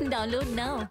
Download now.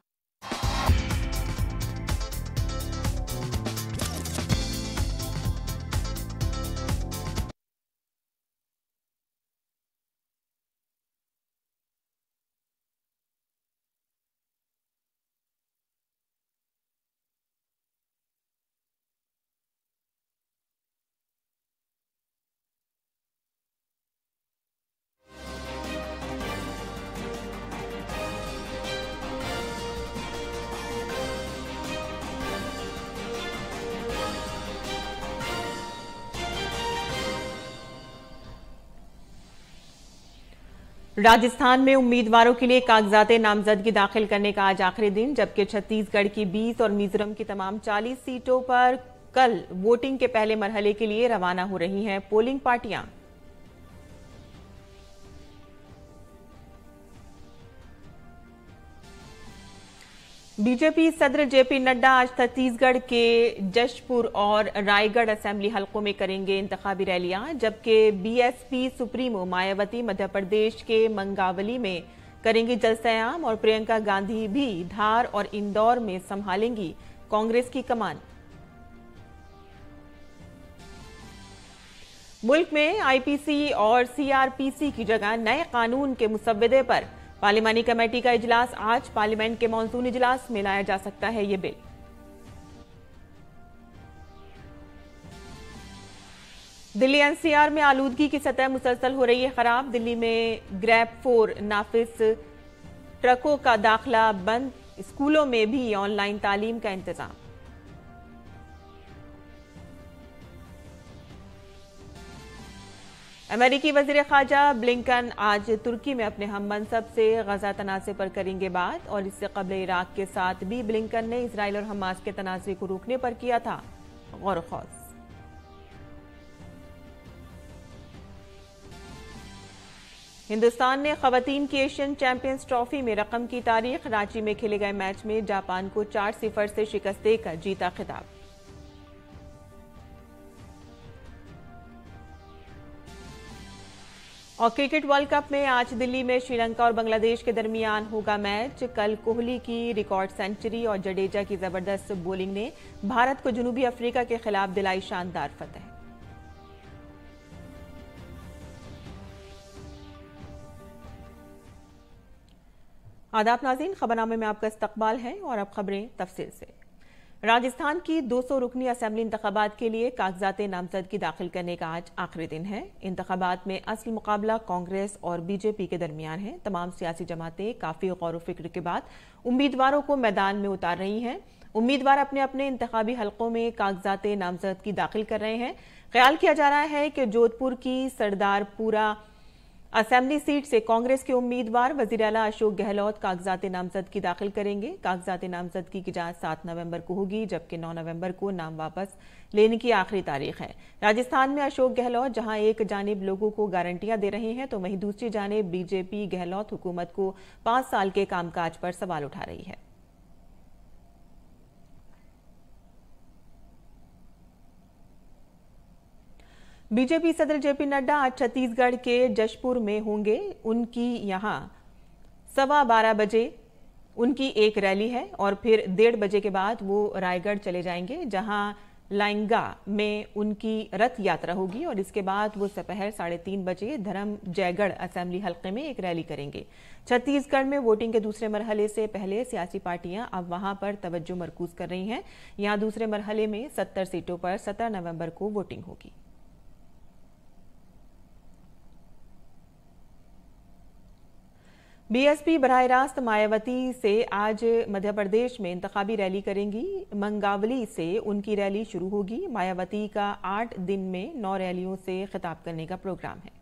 Rajasthan में उम्मीदवारों के लिए कागजाते नामजदगी दाखिल करने का आज आखिरी दिन, जबकि छत्तीसगढ़ की 20 और मिजोरम की तमाम 40 सीटों पर कल वोटिंग के पहले मरहले के लिए रवाना हो रही हैं पोलिंग पार्टियां। बीजेपी सदर जेपी नड्डा आज छत्तीसगढ़ के जशपुर और रायगढ़ असेंबली हलकों में करेंगे इंतखाबी रैलियां, जबकि बीएसपी सुप्रीमो मायावती मध्य प्रदेश के मंगावली में करेंगी जलसयाम और प्रियंका गांधी भी धार और इंदौर में संभालेंगी कांग्रेस की कमान। मुल्क में आईपीसी और सीआरपीसी की जगह नए कानून के मुसव्वदे पर पार्लिमानी कमेटी का इजलास आज पार्लियामेंट के मॉनसून इजलास में लाया जा सकता है ये बिल। दिल्ली एनसीआर में आलूदगी की सतह मुसलसल हो रही है खराब। दिल्ली में ग्रैब 4 नाफिस ट्रकों का दाखिला बंद, स्कूलों में भी ऑनलाइन तालीम का इंतजाम। अमेरिकी वजीर खारजा ब्लिंकन आज तुर्की में अपने हम मनसब से गजा तनाज़े पर करेंगे बात, और इससे कबल इराक के साथ भी ब्लिंकन ने इसराइल और हमास के तनाज़े को रोकने पर किया था गौर खौज। हिंदुस्तान ने खवातीन की एशियन चैंपियंस ट्रॉफी में रकम की तारीख, रांची में खेले गए मैच में जापान को 4-0 से शिकस्त देकर जीता खिताब। और क्रिकेट वर्ल्ड कप में आज दिल्ली में श्रीलंका और बांग्लादेश के दरमियान होगा मैच। कल कोहली की रिकॉर्ड सेंचुरी और जडेजा की जबरदस्त बॉलिंग ने भारत को जनूबी अफ्रीका के खिलाफ दिलाई शानदार फतह। आदाब नाज़रीन, खबरनामे में आपका इस्तकबाल है और अब खबरें तफसील से। राजस्थान की 200 रुकनी असेंबली इंतखाबात के लिए कागजाते नामजदगी दाखिल करने का आज आखिरी दिन है। इंतखाबात में असल मुकाबला कांग्रेस और बीजेपी के दरमियान है। तमाम सियासी जमातें काफी गौर फिक्र के बाद उम्मीदवारों को मैदान में उतार रही हैं। उम्मीदवार अपने अपने इंतखाबी हलकों में कागजाते नामजदगी दाखिल कर रहे हैं। ख्याल किया जा रहा है कि जोधपुर की सरदारपुरा असेंबली सीट से कांग्रेस के उम्मीदवार वजीर आला अशोक गहलोत कागजाते नामजदगी दाखिल करेंगे। कागजाते नामजदगी की जांच 7 नवंबर को होगी, जबकि 9 नवंबर को नाम वापस लेने की आखिरी तारीख है। राजस्थान में अशोक गहलोत जहां एक जानिब लोगों को गारंटियां दे रहे हैं, तो वहीं दूसरी जानिब बीजेपी गहलोत हुकूमत को 5 साल के कामकाज पर सवाल उठा रही है। बीजेपी सदर जेपी नड्डा आज छत्तीसगढ़ के जशपुर में होंगे। उनकी यहां 12:15 बजे उनकी एक रैली है और फिर 1:30 बजे के बाद वो रायगढ़ चले जाएंगे, जहां लाइंगा में उनकी रथ यात्रा होगी और इसके बाद वो दोपहर 3:30 बजे धर्म जयगढ़ असेंबली हल्के में एक रैली करेंगे। छत्तीसगढ़ में वोटिंग के दूसरे मरहले से पहले सियासी पार्टियां अब वहां पर तवज्जो मरकूज कर रही हैं। यहां दूसरे मरहले में 70 सीटों पर 17 नवंबर को वोटिंग होगी। बीएसपी बराह रास्त मायावती से आज मध्य प्रदेश में इंतखाबी रैली करेंगी। मंगावली से उनकी रैली शुरू होगी। मायावती का 8 दिन में 9 रैलियों से खिताब करने का प्रोग्राम है।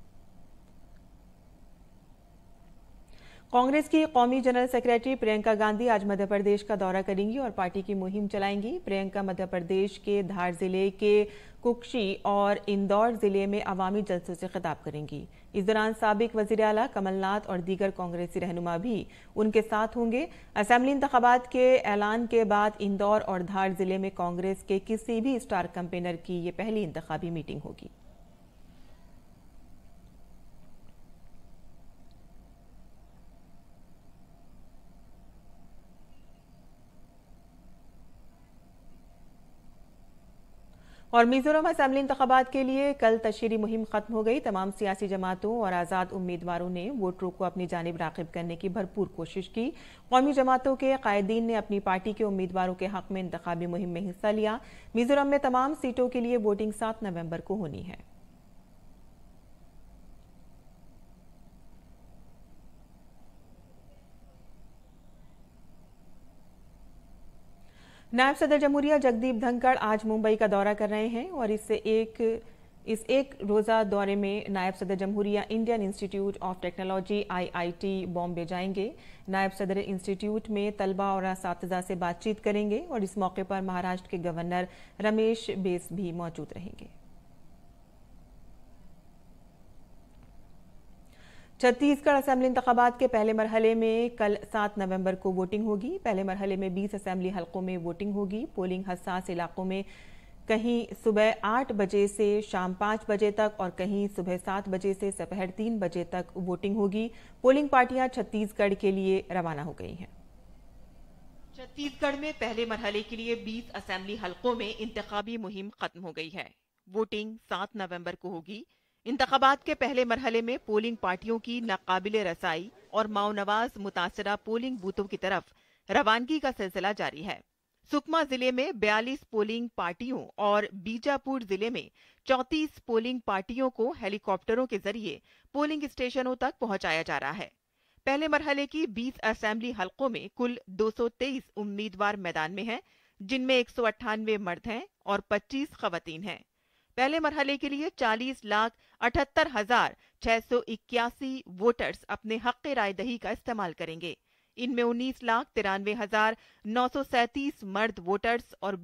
कांग्रेस की कौमी जनरल सेक्रेटरी प्रियंका गांधी आज मध्य प्रदेश का दौरा करेंगी और पार्टी की मुहिम चलाएंगी। प्रियंका मध्य प्रदेश के धार जिले के कुक्षी और इंदौर जिले में अवामी जलसों से खिताब करेंगी। इस दौरान साबिक वजीर आला कमलनाथ और दीगर कांग्रेसी रहनुमा भी उनके साथ होंगे। असेंबली इंतखाबात के ऐलान के बाद इंदौर और धार जिले में कांग्रेस के किसी भी स्टार कैंपेनर की ये पहली इंतखाबी मीटिंग होगी। और मिजोरम असेंबली इंतखाबात के लिए कल तशहीरी मुहिम खत्म हो गई। तमाम सियासी जमातों और आज़ाद उम्मीदवारों ने वोटरों को अपनी जानिब राग़िब करने की भरपूर कोशिश की। कौमी जमातों के कायदीन ने अपनी पार्टी के उम्मीदवारों के हक में इंतखाबी मुहिम में हिस्सा लिया। मिजोरम में तमाम सीटों के लिए वोटिंग 7 नवंबर को होनी है। नायब सदर जमहूरिया जगदीप धनखड़ आज मुंबई का दौरा कर रहे हैं और इस एक रोज़ा दौरे में नायब सदर जमहूरिया Indian Institute of Technology IIT Bombay जाएंगे। नायब सदर इंस्टीट्यूट में तलबा और असातिज़ा से बातचीत करेंगे और इस मौके पर महाराष्ट्र के गवर्नर रमेश बेस भी मौजूद रहेंगे। छत्तीसगढ़ असेंबली इंतखाबात के पहले मरहले में कल 7 नवंबर को वोटिंग होगी। पहले मरहले में 20 असेंबली हलकों में वोटिंग होगी। पोलिंग हसास इलाकों में कहीं सुबह 8 बजे से शाम 5 बजे तक और कहीं सुबह 7 बजे से दोपहर 3 बजे तक वोटिंग होगी। पोलिंग पार्टियां छत्तीसगढ़ के लिए रवाना हो गई हैं। छत्तीसगढ़ में पहले मरहले के लिए 20 असेंबली हलकों में इंतखाबी मुहिम खत्म हो गई है। वोटिंग 7 नवंबर को होगी। इंतखाबात के पहले मरहले में पोलिंग पार्टियों की नाकाबिले रसाई और माओनवाज मुतासरा पोलिंग बूथों की तरफ रवानगी का सिलसिला जारी है। सुकमा जिले में 42 पोलिंग पार्टियों और बीजापुर जिले में 34 पोलिंग पार्टियों को हेलीकॉप्टरों के जरिए पोलिंग स्टेशनों तक पहुंचाया जा रहा है। पहले मरहले की 20 असेंबली हलकों में कुल 223 उम्मीदवार मैदान में हैं, जिनमें 198 मर्द हैं और 25 खवातीन हैं। पहले मरहले के लिए 40,78,681 वोटर्स अपने हक़ रायदही का इस्तेमाल करेंगे। इनमें 19,93,937 मर्द वोटर्स और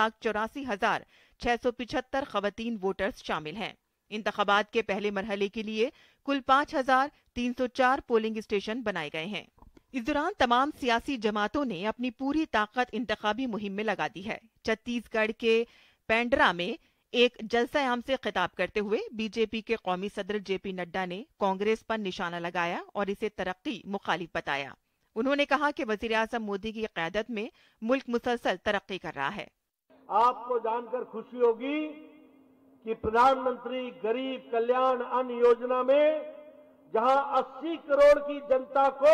20,84,675 खवातीन वोटर्स शामिल हैं। इंतखाबात के पहले मरहले के लिए कुल 5,304 पोलिंग स्टेशन बनाए गए हैं। इस दौरान तमाम सियासी जमातों ने अपनी पूरी ताकत इंतखाबी मुहिम में लगा दी है। छत्तीसगढ़ के पेंड्रा में एक जलसा-ए-आम से खिताब करते हुए बीजेपी के कौमी सदर जेपी नड्डा ने कांग्रेस पर निशाना लगाया और इसे तरक्की मुखालिफ बताया। उन्होंने कहा कि वजीर आज़म मोदी की क़यादत में मुल्क मुसलसल तरक्की कर रहा है। आपको जानकर खुशी होगी कि प्रधानमंत्री गरीब कल्याण अन्न योजना में जहां 80 करोड़ की जनता को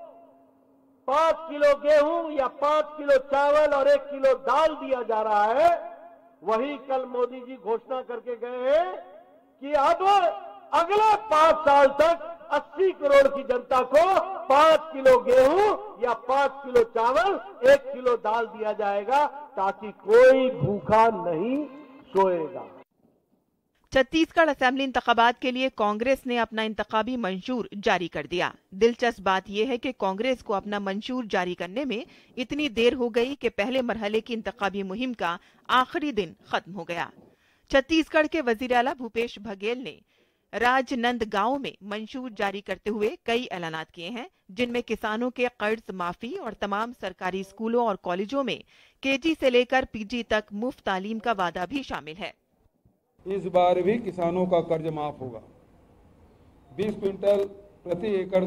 5 किलो गेहूं या 5 किलो चावल और 1 किलो दाल दिया जा रहा है, वही कल मोदी जी घोषणा करके गए हैं कि अब अगले 5 साल तक 80 करोड़ की जनता को 5 किलो गेहूं या 5 किलो चावल 1 किलो दाल दिया जाएगा, ताकि कोई भूखा नहीं सोएगा। छत्तीसगढ़ असेंबली इंतखाबात के लिए कांग्रेस ने अपना इंतखाबी मंशूर जारी कर दिया। दिलचस्प बात यह है कि कांग्रेस को अपना मंशूर जारी करने में इतनी देर हो गई कि पहले मरहले की इंतखाबी मुहिम का आखिरी दिन खत्म हो गया। छत्तीसगढ़ के वजीर आला भूपेश बघेल ने राजनांदगांव में मंशूर जारी करते हुए कई ऐलानात किए हैं, जिनमें किसानों के कर्ज माफी और तमाम सरकारी स्कूलों और कॉलेजों में KG से लेकर PG तक मुफ्त तालीम का वादा भी शामिल है। इस बार भी किसानों का कर्ज माफ होगा। 20 क्विंटल प्रति एकड़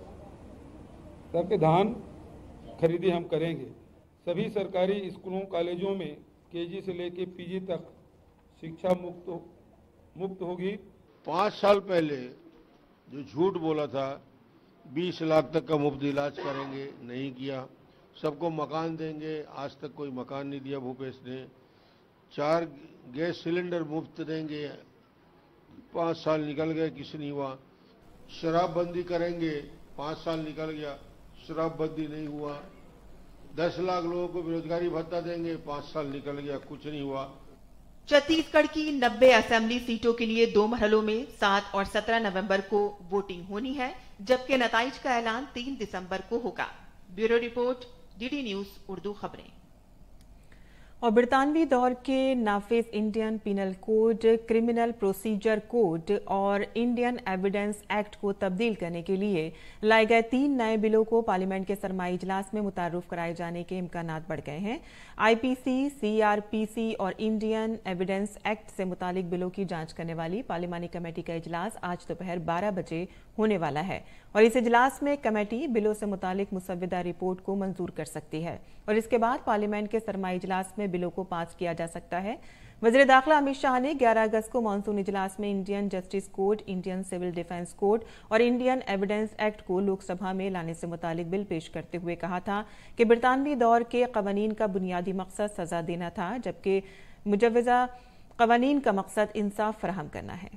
तक धान खरीदी हम करेंगे। सभी सरकारी स्कूलों कॉलेजों में KG से लेकर PG तक शिक्षा मुफ्त होगी। 5 साल पहले जो झूठ बोला था 20 लाख तक का मुफ्त इलाज करेंगे, नहीं किया। सबको मकान देंगे, आज तक कोई मकान नहीं दिया भूपेश ने। 4 गैस सिलेंडर मुफ्त देंगे, 5 साल निकल गए, किसी नहीं हुआ। शराबबंदी करेंगे, 5 साल निकल गया, शराबबंदी नहीं हुआ। 10 लाख लोगों को बेरोजगारी भत्ता देंगे, 5 साल निकल गया, कुछ नहीं हुआ। छत्तीसगढ़ की 90 असेंबली सीटों के लिए 2 मरहलों में 7 और 17 नवंबर को वोटिंग होनी है, जबकि नताइज का ऐलान 3 दिसंबर को होगा। Bureau report, DD news Urdu खबरें। और बरतानवी दौर के नाफिज Indian penal code, criminal procedure code और इंडियन एविडेंस एक्ट को तब्दील करने के लिए लाए गए 3 नए बिलों को पार्लियामेंट के सरमाई इजलास में मुतारुफ कराए जाने के इम्कानात बढ़ गए हैं। IPC, CRPC और इंडियन एविडेंस एक्ट से मुतालिक बिलों की जांच करने वाली पार्लिमानी कमेटी का इजलास आज दोपहर 12 बजे होने वाला है और इस इजलास में कमेटी बिलों से मुतालिक मुसव्विदा रिपोर्ट को मंजूर कर सकती है और इसके बाद पार्लियामेंट के सरमाई इजलास में बिलों को पास किया जा सकता है। वज़ीर दाखिला अमित शाह ने 11 अगस्त को मानसून इजलास में Indian justice code, Indian civil defence code और इंडियन एविडेंस एक्ट को लोकसभा में लाने से मुतालिक बिल पेश करते हुए कहा था कि बरतानवी दौर के कवानीन का बुनियादी मकसद सजा देना था, जबकि मुजव्वज़ा कवानीन का मकसद इंसाफ फराहम करना है।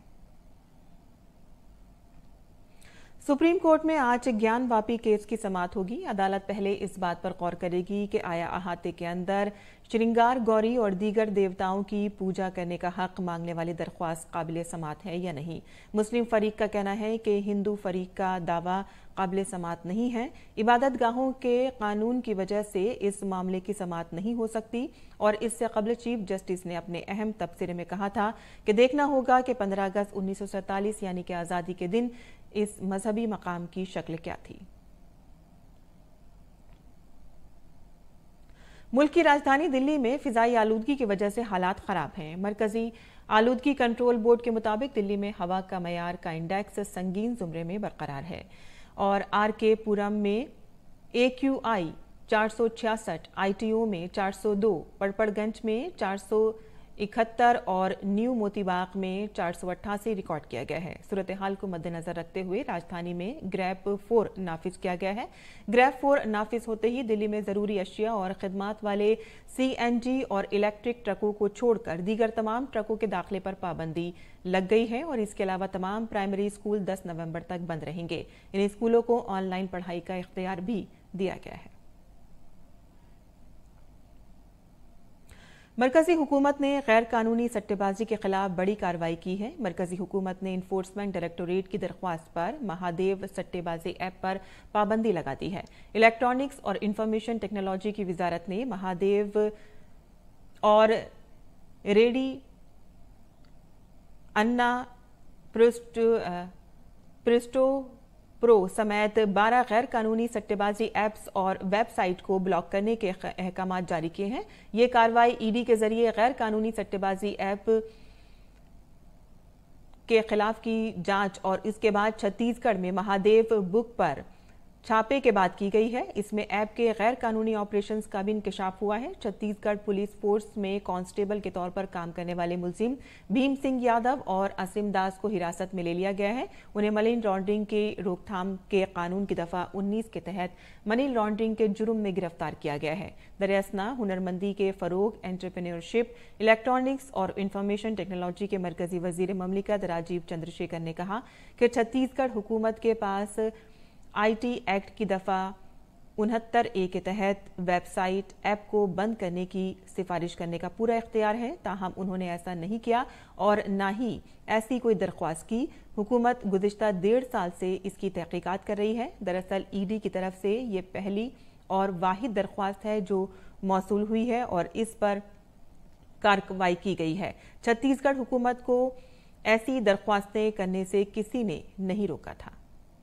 सुप्रीम कोर्ट में आज ज्ञान वापी केस की समाअत होगी। अदालत पहले इस बात पर गौर करेगी कि आया अहाते के अंदर श्रृंगार गौरी और दीगर देवताओं की पूजा करने का हक मांगने वाली दरख्वास्त काबिल समाअत है या नहीं। मुस्लिम फरीक का कहना है कि हिंदू फरीक का दावा काबिल समाअत नहीं है। इबादत गाहों के कानून की वजह से इस मामले की समाअत नहीं हो सकती और इससे कबल चीफ जस्टिस ने अपने अहम तबसरे में कहा था कि देखना होगा कि 15 अगस्त 1947 यानी कि आज़ादी के दिन इस मजहबी मकाम की शक्ल क्या थी। मुल्क की राजधानी दिल्ली में फिजाई आलूदगी की वजह से हालात खराब हैं। मरकजी आलूदगी कंट्रोल बोर्ड के मुताबिक दिल्ली में हवा का मयार का इंडेक्स संगीन जुमरे में बरकरार है और आर.के. पुरम में AQI 466, ITO में 402, पड़पड़गंज में 471 और न्यू मोतीबाग में 488 रिकॉर्ड किया गया है। सूरत हाल को मद्देनजर रखते हुए राजधानी में ग्रैप 4 नाफिज किया गया है। ग्रैप 4 नाफिज होते ही दिल्ली में जरूरी अशिया और खिदमात वाले CNG और इलेक्ट्रिक ट्रकों को छोड़कर दीगर तमाम ट्रकों के दाखिले पर पाबंदी लग गई है और इसके अलावा तमाम प्राइमरी स्कूल 10 नवंबर तक बंद रहेंगे। इन स्कूलों को ऑनलाइन पढ़ाई का इख्तियार भी दिया गया है। मरकजी हुकूमत ने गैर कानूनी सट्टेबाजी के खिलाफ बड़ी कार्रवाई की है। मरकजी हुकूमत ने इन्फोर्समेंट डायरेक्टोरेट की दरख्वास्त पर महादेव सट्टेबाजी ऐप पर पाबंदी लगा दी है। इलेक्ट्रॉनिक्स और इंफॉर्मेशन टेक्नोलॉजी की वजारत ने महादेव और रेडी अन्ना प्रिस्टो प्रो समेत 12 गैर कानूनी सट्टेबाजी ऐप्स और वेबसाइट को ब्लॉक करने के अहकाम जारी किए हैं। ये कार्रवाई ईडी के जरिए गैर कानूनी सट्टेबाजी ऐप के खिलाफ की जांच और इसके बाद छत्तीसगढ़ में महादेव बुक पर छापे के बाद की गई है। इसमें ऐप के गैर कानूनी ऑपरेशंस का भी इंकशाफ हुआ है। छत्तीसगढ़ पुलिस फोर्स में कांस्टेबल के तौर पर काम करने वाले मुलजिम भीम सिंह यादव और असीम दास को हिरासत में ले लिया गया है। उन्हें मनी लॉन्ड्रिंग की रोकथाम के कानून की दफा 19 के तहत मनी लॉन्ड्रिंग के जुर्म में गिरफ्तार किया गया है। दरियासना हुनरमंदी के फरोग, एंटरप्रेन्योरशिप, इलेक्ट्रॉनिक्स और इंफॉर्मेशन टेक्नोलॉजी के मरकजी वजीर ममलिकत राजीव चंद्रशेखर ने कहा कि छत्तीसगढ़ हुकूमत के पास IT एक्ट की दफा 69A के तहत वेबसाइट ऐप को बंद करने की सिफारिश करने का पूरा इख्तियार है। ताहम उन्होंने ऐसा नहीं किया और न ही ऐसी कोई दरख्वास्त की। हुकूमत गुज़िश्ता 1.5 साल से इसकी तहकीकात कर रही है। दरअसल ईडी की तरफ से ये पहली और वाहिद दरख्वास्त है जो मौसूल हुई है और इस पर कार्रवाई की गई है। छत्तीसगढ़ हुकूमत को ऐसी दरख्वास्तें करने से किसी ने नहीं रोका था।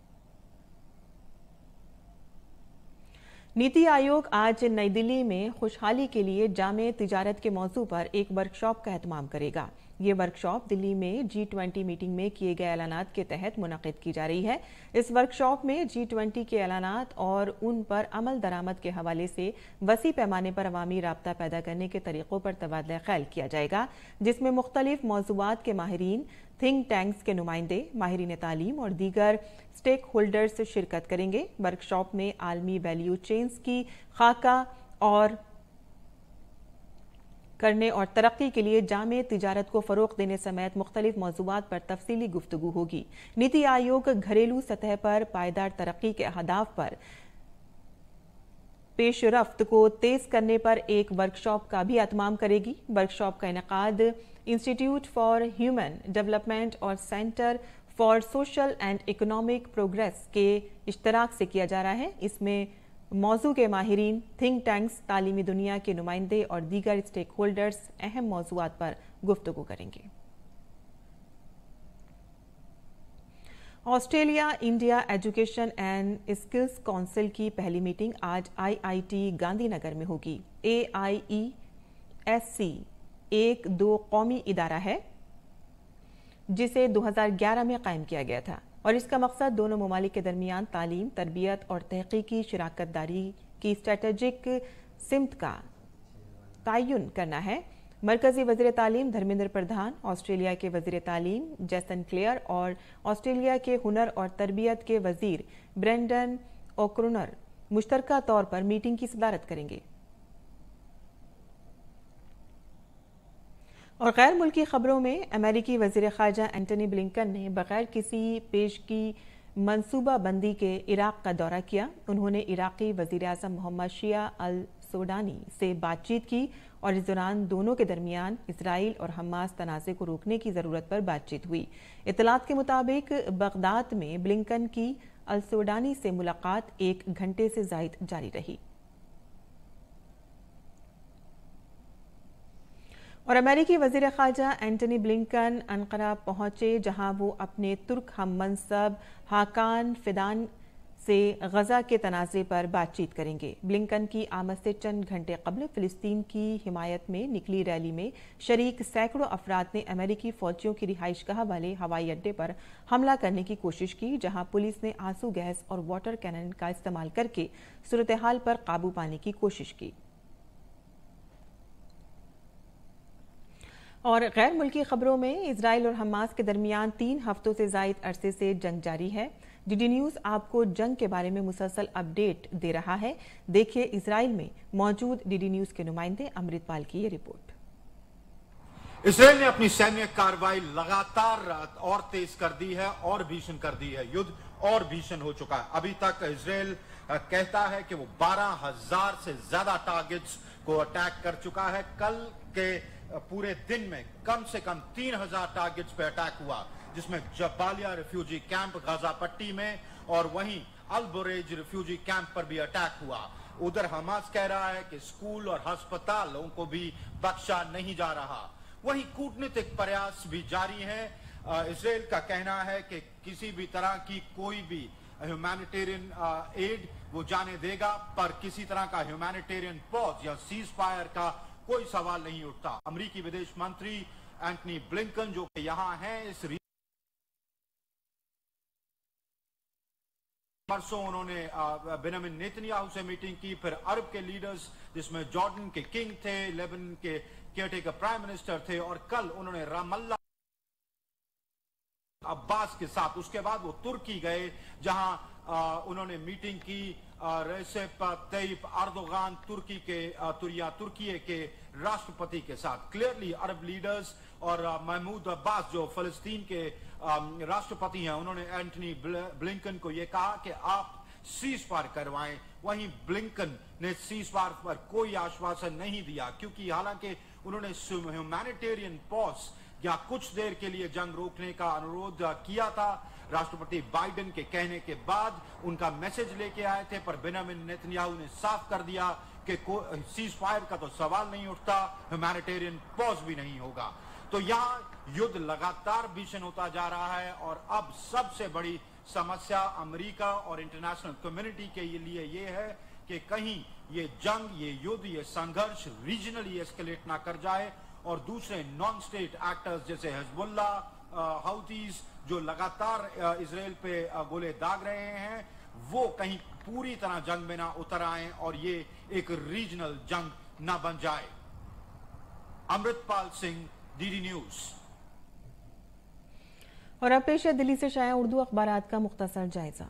नीति आयोग आज नई दिल्ली में खुशहाली के लिए जामे तिजारत के मौजू पर एक वर्कशॉप का एहतमाम करेगा। ये वर्कशॉप दिल्ली में G20 मीटिंग में किए गए ऐलानात के तहत मुनक़िद की जा रही है। इस वर्कशॉप में G20 के ऐलानात और उन पर अमल दरामद के हवाले से वसी पैमाने पर अवामी राब्ता पैदा करने के तरीक़ों पर तबादला ख्याल किया जाएगा, जिसमें मुख्तलिफ मौज़ूआत के माहिरीन, थिंक टैंक्स के नुमाइंदे, माहिरीन तालीम और दीगर स्टेक होल्डर्स शिरकत करेंगे। वर्कशॉप में आलमी वैल्यू चेन्स की खाका और करने और तरक्की के लिए जामे तिजारत को फ़रोग़ देने समेत मुख्तलिफ मौज़ूआत पर तफसीली गुफ्तगू होगी। नीति आयोग घरेलू सतह पर पायदार तरक्की के अहदाफ पर पेशरफ्त को तेज करने पर एक वर्कशॉप का भी एहतमाम करेगी। वर्कशॉप का इनेकाद इंस्टीट्यूट फॉर ह्यूमन डेवलपमेंट और centre for social and economic progress के इश्तराक से किया जा रहा है। इसमें मौजू के माहिरीन, थिंक टैंक्स, तालीमी दुनिया के नुमाइंदे और दीगर स्टेक होल्डर्स अहम मौजूआत पर गुफ्तगू करेंगे। Australia India education and skills council की पहली मीटिंग आज IIT गांधीनगर में होगी। AIESC एक 2 कौमी इदारा है जिसे 2011 में कायम किया गया था और इसका मकसद दोनों ममालिक के दरमियान तालीम, तरबियत और तहकीकी शराकत दारी की स्ट्रेटेजिक सिमत का तयन करना है। मरकजी वज़ीर तालीम धर्मेंद्र प्रधान, ऑस्ट्रेलिया के वज़ीर तालीम जेसन क्लेयर और ऑस्ट्रेलिया के हुनर और तरबियत के वज़ीर ब्रेंडन ओक्रोनर मुश्तरका तौर पर मीटिंग की सदारत करेंगे। और गैर मुल्की खबरों में अमेरिकी वज़ीर ख़ारजा एंटनी ब्लिंकन ने बगैर किसी पेशगी मनसूबा बंदी के इराक का दौरा किया। उन्होंने इराकी वज़ीर आज़म मोहम्मद शिया अल सूडानी से बातचीत की और इस दौरान दोनों के दरमियान इसराइल और हमास तनाज़े को रोकने की ज़रूरत पर बातचीत हुई। इत्तलात के मुताबिक बगदाद में ब्लिंकन की अल सूडानी से मुलाकात 1 घंटे से ज़ायद जारी रही। और अमेरिकी वज़ीर ख़ारजा एंटनी ब्लिंकन अंकारा पहुंचे, जहां वो अपने तुर्क हम मनसब हाकान फिदान से गजा के तनाज़े पर बातचीत करेंगे। ब्लिंकन की आमद से चंद घंटे कबल फ़िलिस्तीन की हिमायत में निकली रैली में शरीक सैकड़ों अफराद ने अमेरिकी फ़ौजियों की रिहाइशगाह वाले हवाई अड्डे पर हमला करने की कोशिश की, जहां पुलिस ने आंसू गैस और वाटर कैनन का इस्तेमाल करके सूरत हाल पर काबू पाने की कोशिश की। और गैर मुल्की खबरों में इजराइल और हमास के दरमियान 3 हफ्तों से ज़ायद अरसे से जंग जारी है। डीडी न्यूज़ आपको जंग के बारे में मुसलसल अपडेट दे रहा है। देखिए इजराइल में मौजूद डीडी न्यूज़ के नुमाइंदे अमृतपाल की ये रिपोर्ट। इसराइल ने अपनी सैन्य कार्रवाई लगातार और तेज कर दी है और भीषण कर दी है। युद्ध और भीषण हो चुका है। अभी तक इसराइल कहता है कि वो 12,000 से ज्यादा टारगेट्स को अटैक कर चुका है। कल के पूरे दिन में कम से कम 3,000 टारगेट्स पे अटैक हुआ, जिसमें जबालिया रिफ्यूजी कैंप गाजा पट्टी में और वहीं अल बुरेज रिफ्यूजी कैंप पर भी अटैक हुआ। उधर हमास कह रहा है कि स्कूल और अस्पतालों को भी बख्शा नहीं जा रहा। वहीं कूटनीतिक प्रयास भी जारी है। इसराइल का कहना है कि किसी भी तरह की कोई भी ह्यूमैनिटेरियन एड वो जाने देगा, पर किसी तरह का ह्यूमैनिटेरियन पॉज या सीज फायर का कोई सवाल नहीं उठता। अमेरिकी विदेश मंत्री एंटनी ब्लिंकन जो कि यहां हैं, इस परसों उन्होंने बेंजामिन नेतन्याहू से मीटिंग की, फिर अरब के लीडर्स जिसमें जॉर्डन के किंग थे, लेबनान के केयरटेकर प्राइम मिनिस्टर थे, और कल उन्होंने रामल्ला अब्बास के साथ, उसके बाद वो तुर्की गए जहां उन्होंने मीटिंग की रेसेप तय्यिप अर्दोगान तुर्की के राष्ट्रपति के साथ। क्लियरली अरब लीडर्स और महमूद अब्बास जो फलस्तीन के राष्ट्रपति हैं, उन्होंने एंटनी ब्लिंकन को यह कहा कि आप सीज फायर करवाएं। वहीं ब्लिंकन ने सीज फायर पर कोई आश्वासन नहीं दिया, क्योंकि हालांकि उन्होंने ह्यूमैनिटेरियन पॉज या कुछ देर के लिए जंग रोकने का अनुरोध किया था। राष्ट्रपति बाइडेन के कहने के बाद उनका मैसेज लेके आए थे, पर बेंजामिन नेतन्याहू ने साफ कर दिया कि सीज फायर का तो सवाल नहीं उठता, ह्यूमैनिटेरियन पॉज भी नहीं होगा। तो यहाँ युद्ध लगातार भीषण होता जा रहा है और अब सबसे बड़ी समस्या अमेरिका और इंटरनेशनल कम्युनिटी के लिए ये है कि कहीं ये जंग, ये युद्ध, ये संघर्ष रीजनली एस्केलेट ना कर जाए और दूसरे नॉन स्टेट एक्टर्स जैसे हिजबुल्ला, हाउथीज जो लगातार इसराइल पे गोले दाग रहे हैं, वो कहीं पूरी तरह जंग में ना उतर आए और ये एक रीजनल जंग ना बन जाए। Amritpal Singh, DD news. और अब पेश है दिल्ली से शाया उर्दू अखबारात का मुख्तसर जायजा।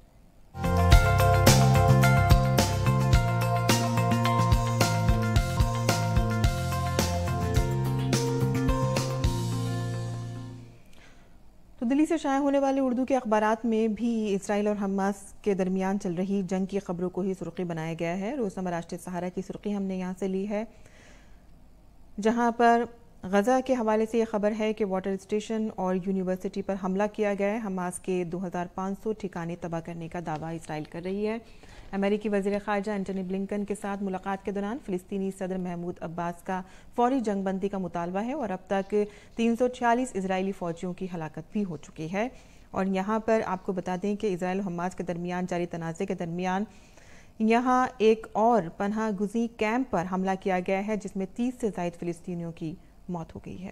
तो दिल्ली से शाया होने वाले उर्दू के अखबारात में भी इसराइल और हमास के दरमियान चल रही जंग की खबरों को ही सुर्खी बनाया गया है। रोज़नामा राष्ट्रीय सहारा की सुर्खी हमने यहाँ से ली है, जहाँ पर गजा के हवाले से यह खबर है कि वाटर स्टेशन और यूनिवर्सिटी पर हमला किया गया है। हमास के 2500 ठिकाने तबाह करने का दावा इसराइल कर रही है। अमेरिकी वज़ीर ख़ारजा एंटनी ब्लिंकन के साथ मुलाकात के दौरान फ़िलिस्तीनी सदर महमूद अब्बास का फौरी जंगबंदी का मुतालबा है और अब तक 346 इजरायली फ़ौजियों की हलाकत भी हो चुकी है। और यहाँ पर आपको बता दें कि इसराइल और हमास के दरमियान जारी तनाज़े के दरमियान यहाँ एक और पनाह गुज़ी कैंप पर हमला किया गया है, जिसमें 30 से ज़ायद फ़िलिस्तीनियों की मौत हो गई है।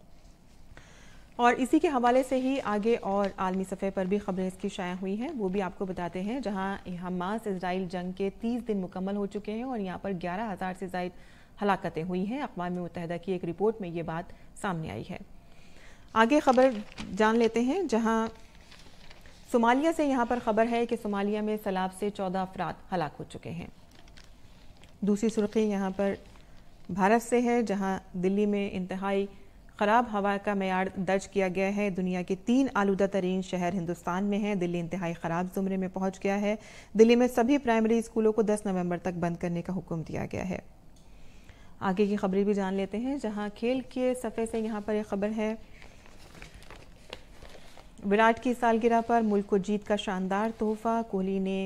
और इसी के हवाले से ही आगे और आलमी सफ़े पर भी खबरें इसकी शाया हुई हैं, वो भी आपको बताते हैं। जहां हमास इजराइल जंग के 30 दिन मुकम्मल हो चुके हैं और यहाँ पर 11,000 से ज़ायद हलाकतें हुई हैं। अक़वाम मुत्तहिदा की एक रिपोर्ट में ये बात सामने आई है। आगे खबर जान लेते हैं, जहां सोमालिया से यहाँ पर खबर है कि सोमालिया में सैलाब से 14 अफराद हलाक हो चुके हैं। दूसरी सुर्खी यहाँ पर भारत से है, जहाँ दिल्ली में इंतहाई ख़राब हवा का मेयार दर्ज किया गया है। दुनिया के 3 आलूदा तरीन शहर हिंदुस्तान में हैं। दिल्ली इंतहाई ख़राब ज़ुमरे में पहुँच गया है। दिल्ली में सभी प्राइमरी स्कूलों को 10 नवंबर तक बंद करने का हुक्म दिया गया है। आगे की खबरें भी जान लेते हैं, जहाँ खेल के सफ़े से यहाँ पर एक खबर है, विराट की सालगिरह पर मुल्क को जीत का शानदार तोहफा। कोहली ने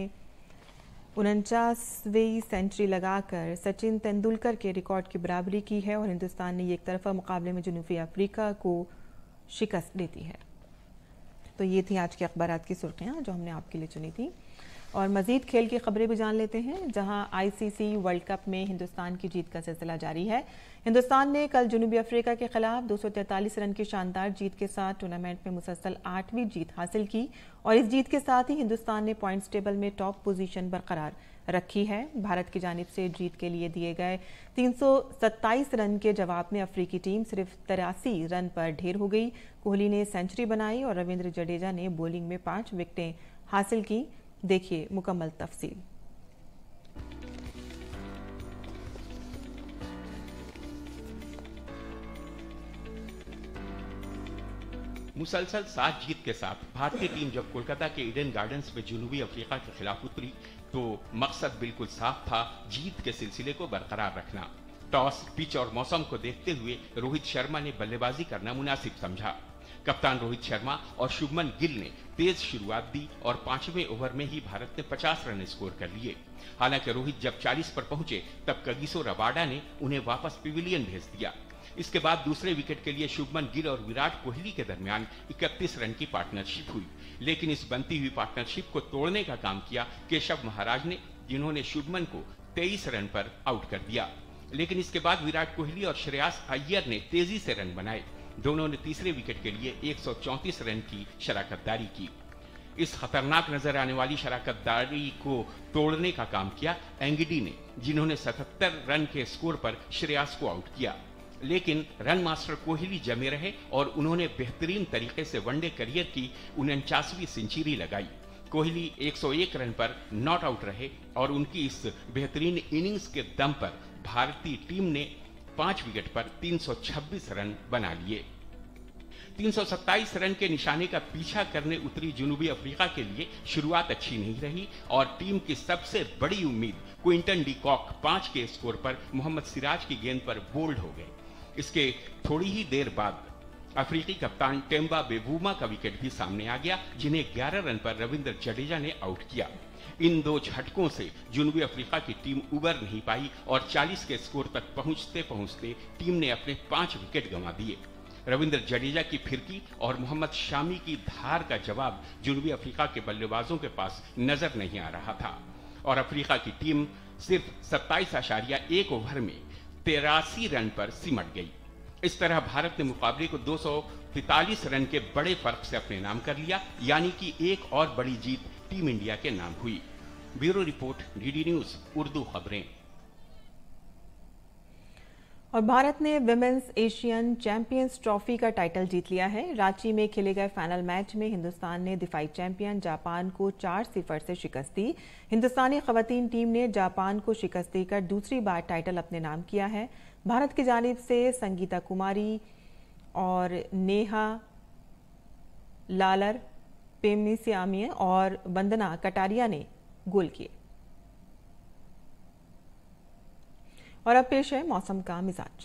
49वीं सेंचुरी लगाकर सचिन तेंदुलकर के रिकॉर्ड की बराबरी की है और हिंदुस्तान ने एक तरफा मुकाबले में जनूबी अफ्रीका को शिकस्त दी थी है। तो ये थी आज के अखबारात की सुर्खियां जो हमने आपके लिए चुनी थी। और मजीद खेल की खबरें भी जान लेते हैं, जहां आईसीसी वर्ल्ड कप में हिंदुस्तान की जीत का सिलसिला जारी है। हिंदुस्तान ने कल जनूबी अफ्रीका के खिलाफ 243 रन की शानदार जीत के साथ टूर्नामेंट में मुसलसल 8वीं जीत हासिल की और इस जीत के साथ ही हिंदुस्तान ने पॉइंट्स टेबल में टॉप पोजीशन बरकरार रखी है। भारत की जानिब से जीत के लिए दिए गए 327 रन के जवाब में अफ्रीकी टीम सिर्फ 83 रन पर ढेर हो गई। कोहली ने सेंचुरी बनाई और रविंद्र जडेजा ने बॉलिंग में 5 विकेटें हासिल की। देखिए मुकम्मल तफसील। मुसलसल 7 जीत के साथ भारतीय टीम जब कोलकाता के ईडन गार्डन्स में जनूबी अफ्रीका के खिलाफ उतरी तो मकसद बिल्कुल साफ था, जीत के सिलसिले को बरकरार रखना। टॉस, पिच और मौसम को देखते हुए रोहित शर्मा ने बल्लेबाजी करना मुनासिब समझा। कप्तान रोहित शर्मा और शुभमन गिल ने तेज शुरुआत दी और 5वें ओवर में ही भारत ने 50 रन स्कोर कर लिए। हालांकि रोहित जब 40 पर पहुंचे तब कगिसो रबाडा ने उन्हें वापस पिविलियन भेज दिया। इसके बाद दूसरे विकेट के लिए शुभमन गिल और विराट कोहली के दरमियान 31 रन की पार्टनरशिप हुई, लेकिन इस बनती हुई पार्टनरशिप को तोड़ने का काम किया केशव महाराज ने, जिन्होंने शुभमन को 23 रन पर आउट कर दिया। लेकिन इसके बाद विराट कोहली और श्रेयस अय्यर ने तेजी से रन बनाए। दोनों ने तीसरे विकेट के लिए 134 रन की शराकतदारी की। इस खतरनाक नजर आने वाली शराकतदारी को तोड़ने का काम किया एंगिडी ने, जिन्होंने 77 रन के स्कोर पर श्रेयस को आउट किया। लेकिन रन मास्टर कोहली जमे रहे और उन्होंने बेहतरीन तरीके से वनडे करियर की 49वीं सेंचुरी लगाई। कोहली 101 रन पर नॉट आउट रहे और उनकी इस बेहतरीन इनिंग्स के दम पर भारतीय टीम ने 5 विकेट पर 326 रन बना लिए। 327 रन के निशाने का पीछा करने उतरी जनूबी अफ्रीका के लिए शुरुआत अच्छी नहीं रही और टीम की सबसे बड़ी उम्मीद क्विंटन डी कॉक 5 के स्कोर पर मोहम्मद सिराज की गेंद पर बोल्ड हो गए। इसके थोड़ी ही देर बाद अफ्रीकी कप्तान टेम्बा बेबूमा का विकेट भी सामने आ गया, जिन्हें 11 रन पर रविंद्र जडेजा ने आउट किया। इन 2 झटकों से जनूबी अफ्रीका की टीम उबर नहीं पाई और 40 के स्कोर तक पहुंचते पहुंचते टीम ने अपने 5 विकेट गंवा दिए। रविंद्र जडेजा की फिरकी और मोहम्मद शामी की धार का जवाब जनूबी अफ्रीका के बल्लेबाजों के पास नजर नहीं आ रहा था और अफ्रीका की टीम सिर्फ 27.1 ओवर में 83 रन पर सिमट गई। इस तरह भारत ने मुकाबले को 243 रन के बड़े फर्क से अपने नाम कर लिया, यानी कि एक और बड़ी जीत टीम इंडिया के नाम हुई। Bureau report, DD news Urdu खबरें। और भारत ने विमेंस एशियन चैंपियंस ट्रॉफी का टाइटल जीत लिया है। रांची में खेले गए फाइनल मैच में हिंदुस्तान ने दिफाई चैंपियन जापान को 4-0 से शिकस्त दी। हिंदुस्तानी खवातीन टीम ने जापान को शिकस्त देकर दूसरी बार टाइटल अपने नाम किया है। भारत की जानिब से संगीता कुमारी और नेहा लालर, पेमिसियामिया और वंदना कटारिया ने गोल किए। और अब पेश है मौसम का मिजाज।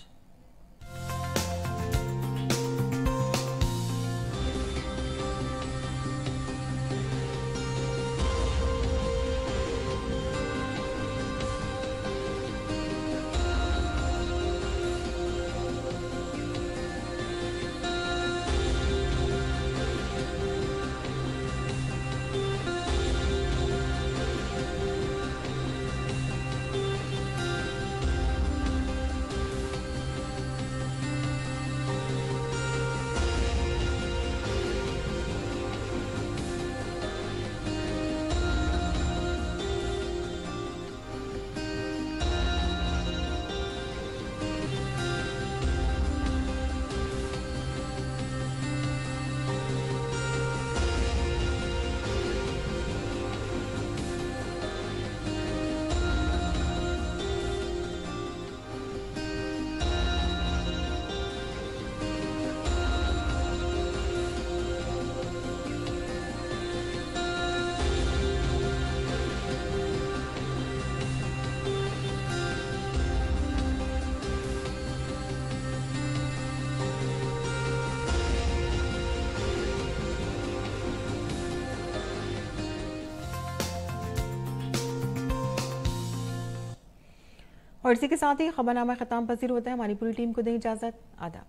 और इसी के साथ ही खबरनामा खत्म पसीर होता है। हमारी पूरी टीम को दें इजाजत। आदाब।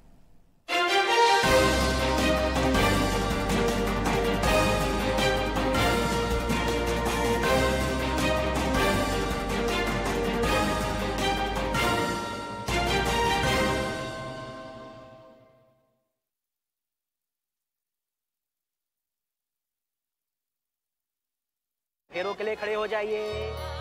फेरों के लिए खड़े हो जाइए।